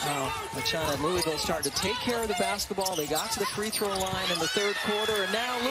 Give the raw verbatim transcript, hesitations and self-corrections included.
Well, Machado, Louisville started to take care of the basketball. They got to the free throw line in the third quarter, and now